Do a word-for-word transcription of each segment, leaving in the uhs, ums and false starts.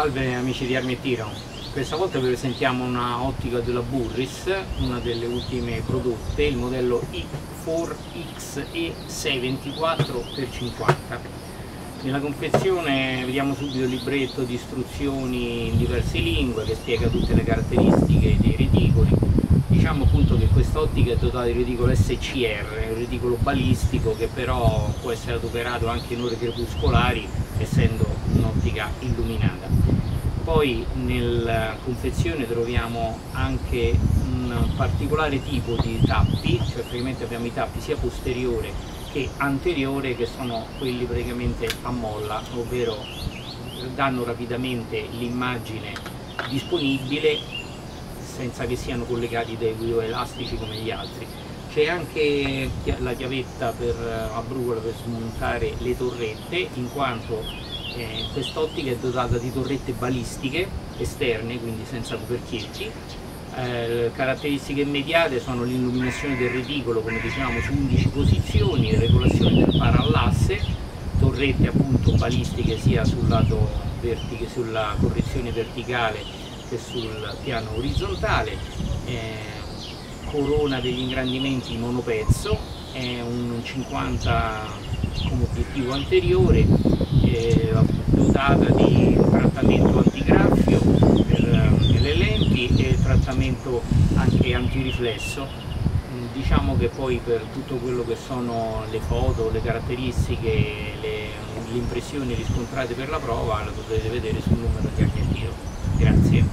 Salve amici di Armi e Tiro, questa volta vi presentiamo una ottica della Burris, una delle ultime prodotte, il modello I quattro X E seicentoventiquattro per cinquanta. Nella confezione vediamo subito il libretto di istruzioni in diverse lingue che spiega tutte le caratteristiche dei reticoli. Diciamo appunto che questa ottica è dotata di reticolo S C R, un reticolo balistico che però può essere adoperato anche in ore crepuscolari, essendo un'ottica illuminata. Poi nella confezione troviamo anche un particolare tipo di tappi, cioè praticamente abbiamo i tappi sia posteriore che anteriore, che sono quelli praticamente a molla, ovvero danno rapidamente l'immagine disponibile senza che siano collegati dai due elastici come gli altri. C'è anche la chiavetta per, a brugola per smontare le torrette, in quanto eh, quest'ottica è dotata di torrette balistiche esterne, quindi senza coperchietti. Eh, caratteristiche immediate sono l'illuminazione del reticolo, come dicevamo, su undici posizioni, regolazione del parallasse, torrette appunto balistiche sia sul lato verticale, sulla correzione verticale che sul piano orizzontale, eh, corona degli ingrandimenti monopezzo, è un cinquanta come obiettivo anteriore, eh, dotata di trattamento antigraffio per eh, le lenti e trattamento anche antiriflesso. Diciamo che poi per tutto quello che sono le foto, le caratteristiche, le, le impressioni riscontrate per la prova le potete vedere sul numero di Armi e Tiro. Grazie.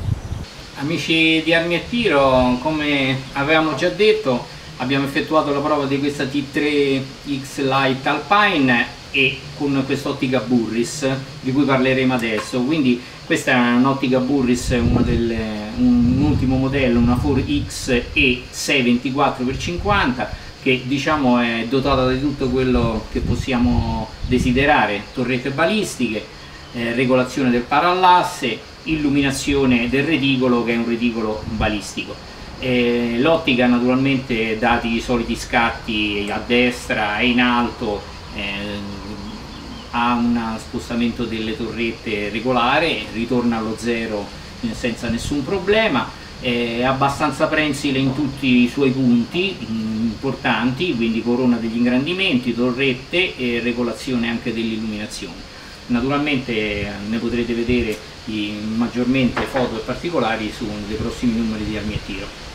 Amici di Armi e Tiro, come avevamo già detto, abbiamo effettuato la prova di questa T tre X Lite Alpine e con quest'ottica Burris di cui parleremo adesso. Quindi questa è un'ottica Burris, una delle, un, un ultimo modello, una quattro X E seicentoventiquattro per cinquanta, che diciamo è dotata di tutto quello che possiamo desiderare: torrette balistiche, eh, regolazione del parallasse, illuminazione del reticolo, che è un reticolo balistico. Eh, l'ottica naturalmente, dati i soliti scatti a destra e in alto, eh, ha un spostamento delle torrette regolare, ritorna allo zero senza nessun problema, è abbastanza prensile in tutti i suoi punti mh, importanti, quindi corona degli ingrandimenti, torrette e regolazione anche dell'illuminazione. Naturalmente ne potrete vedere i, maggiormente foto e particolari su dei prossimi numeri di Armi e Tiro.